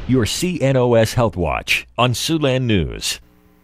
Your CNOS Health Watch on Siouxland News.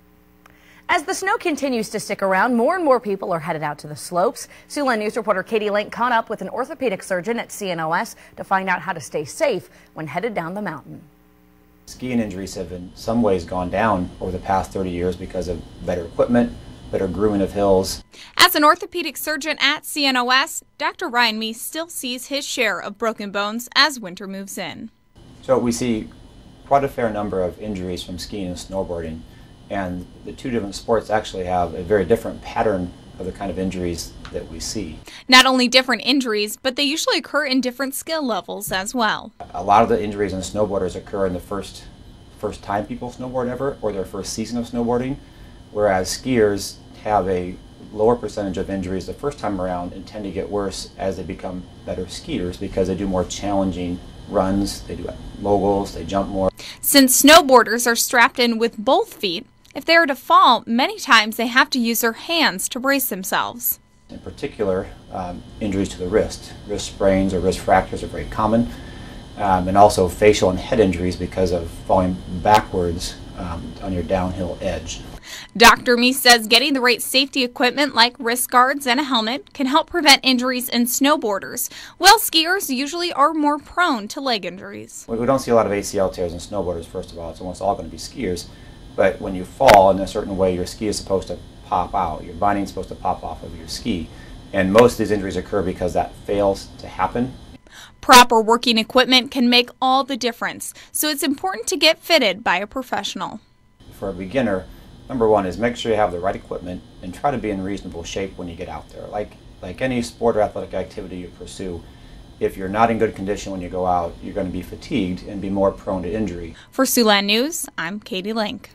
As the snow continues to stick around, more and more people are headed out to the slopes. Siouxland News reporter Katie Link caught up with an orthopedic surgeon at CNOS to find out how to stay safe when headed down the mountain. Skiing injuries have in some ways gone down over the past 30 years because of better equipment, better grooming of hills. As an orthopedic surgeon at CNOS, Dr. Ryan Meese still sees his share of broken bones as winter moves in. So we see quite a fair number of injuries from skiing and snowboarding, and the two different sports actually have a very different pattern of the kind of injuries that we see. Not only different injuries, but they usually occur in different skill levels as well. A lot of the injuries in snowboarders occur in the first time people snowboard ever, or their first season of snowboarding, whereas skiers have a lower percentage of injuries the first time around and tend to get worse as they become better skiers because they do more challenging runs, they do moguls, they jump more. Since snowboarders are strapped in with both feet, if they are to fall, many times they have to use their hands to brace themselves. In particular, injuries to the wrist sprains or wrist fractures are very common, and also facial and head injuries because of falling backwards on your downhill edge. Dr. Meese says getting the right safety equipment like wrist guards and a helmet can help prevent injuries in snowboarders, while skiers usually are more prone to leg injuries. We don't see a lot of ACL tears in snowboarders, first of all. It's almost all going to be skiers. But when you fall in a certain way, your ski is supposed to pop out. Your binding is supposed to pop off of your ski. And most of these injuries occur because that fails to happen. Proper working equipment can make all the difference, so it's important to get fitted by a professional. For a beginner, number one is make sure you have the right equipment and try to be in reasonable shape when you get out there. Like any sport or athletic activity you pursue, if you're not in good condition when you go out, you're going to be fatigued and be more prone to injury. For Siouxland News, I'm Katie Link.